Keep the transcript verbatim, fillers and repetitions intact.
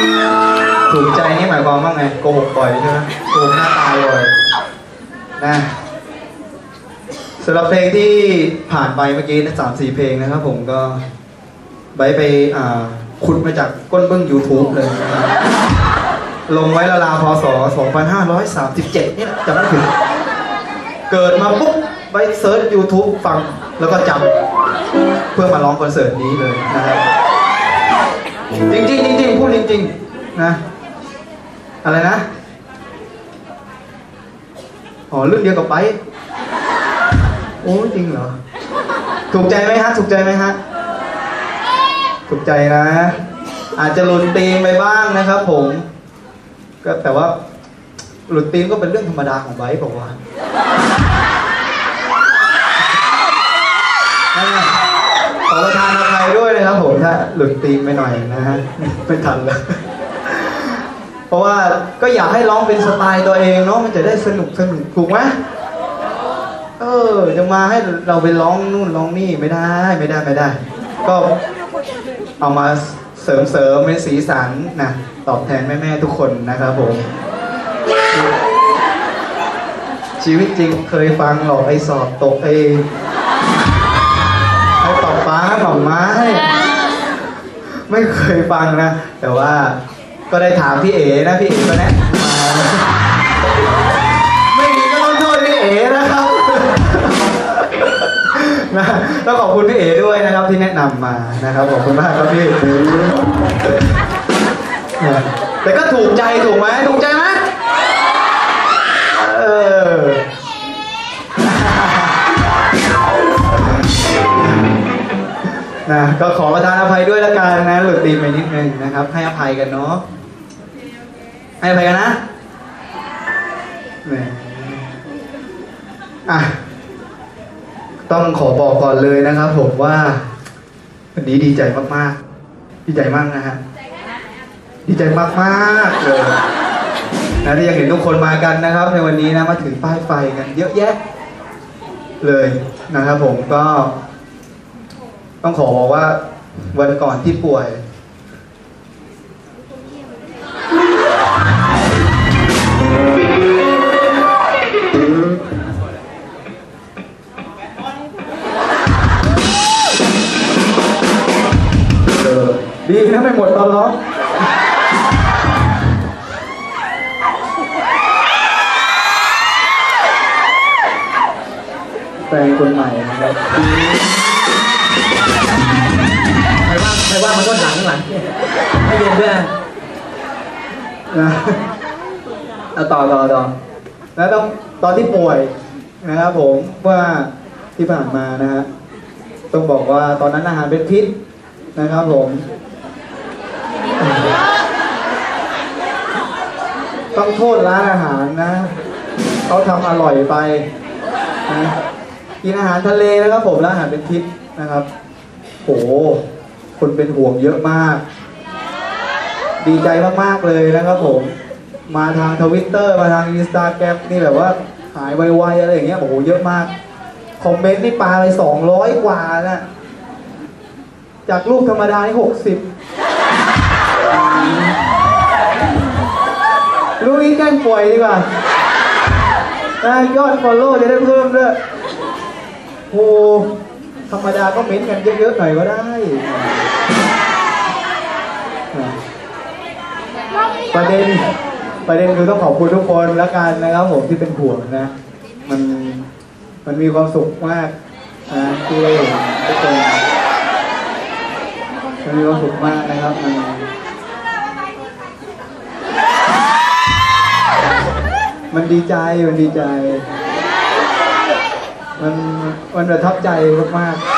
ถูกใจนี่หมายความว่าไงโกหกบ่อยใช่ไหมโกหกหน้าตายบ่อยนะสำหรับเพลงที่ผ่านไปเมื่อกี้นะสามสี่เพลงนะครับผมก็ไปไปอ่าขุดมาจากก้นเบื้อง ยูทูบ เลยนะครับลงไว้ราวๆพศสองพันห้าร้อยสามสิบเจ็ดนี่แหละจำไม่ถึงเกิดมาปุ๊บไปเซิร์ช ยูทูบ ฟังแล้วก็จำเพื่อมาร้องคอนเสิร์ตนี้เลยนะครับจริงจริงจริงพูดจริงๆนะอะไรนะอ๋อเรื่องเดียวกับไปโอ้จริงเหรอถูกใจไหมฮะถูกใจไหมฮะถูกใจนะอาจจะหลุดธีมไปบ้างนะครับผมก็แต่ว่าหลุดธีมก็เป็นเรื่องธรรมดาของไบค์ผมว่าขอประทานอภัยด้วยนะครับผมถ้าหลุดธีมไปหน่อยนะฮะไม่ทันเลยเพราะว่าก็อยากให้ร้องเป็นสไตล์ตัวเองเนาะมันจะได้สนุกสนุกถูกไหมเออจะมาให้เราไปร้องนู่นร้องนี่ไม่ได้ไม่ได้ไม่ได้ก็เอามาเสริมเสริมเป็นสีสันนะตอบแทนแม่ๆทุกคนนะครับผมชีวิตจริงเคยฟังหรอกไอ้สอบตกไอ้ไอ้ตอบฟ้าหม่อมไม้ไม่เคยฟังนะแต่ว่าก็ได้ถามพี่เอ๋นะพี่เอ๋ก็แนะมาไม่มีก็ต้องโทษพี่เอ๋นะครับนะต้องขอบคุณพี่เอ๋ด้วยนะครับที่แนะนำมานะครับขอบคุณมากครับพี่แต่ก็ถูกใจถูกไหมถูกใจไหมเออนะก็ขอประทานอภัยด้วยละกันนะหลุดธีมไปนิดนึงนะครับให้อภัยกันเนาะให้อภัยกันนะอ่ะต้องขอบอกก่อนเลยนะครับผมว่าวันนี้ดีใจมากๆดีใจมากนะฮะดีใจมากๆเลยนะที่ยังเห็นทุกคนมากันนะครับในวันนี้นะมาถึงป้ายไฟกันเยอะแยะเลยนะครับผมก็ต้องขอบอกว่าวันก่อนที่ป่วยดีนะไม่หมดตอนร้องแฟนคนใหม่นะครับใครว่าใครว่ามันก็หลังหลังให้เรียนด้วยนะเอาต่อต่อต่อแล้วต้องตอนที่ป่วยนะครับผมว่าที่ผ่านมานะฮะต้องบอกว่าตอนนั้นอาหารเป็นพิษนะครับผมต้องโทษร้านอาหารนะเขาทำอร่อยไปนะกินอาหารทะเลนะครับผมร้านอาหารเป็นพิษนะครับโหคนเป็นห่วงเยอะมากดีใจมากๆเลยนะครับผมมาทางทวิตเตอร์มาทางอินสตาแกรมนี่แบบว่าหายไวๆอะไรอย่างเงี้ยโอ้โหเยอะมากคอมเมนต์นี่ปาไปสองร้อยกว่านะจากรูปธรรมดาที่หกสิบรูปนี้แกล้งป่วยดีกว่ายอดฟอลโล่จะได้เพิ่มด้วยโอ้ธรรมดาก็เม้นกันเยอะๆหน่อยก็ได้ประเด็นประเด็นคือต้องขอบคุณทุกคนแล้วกันนะครับผมที่เป็นห่วงนะมันมันมีความสุขมากนะที่ทุกคนมันมีความสุขมากนะครับมันมันดีใจมันดีใจมันมันประทับใจมากๆ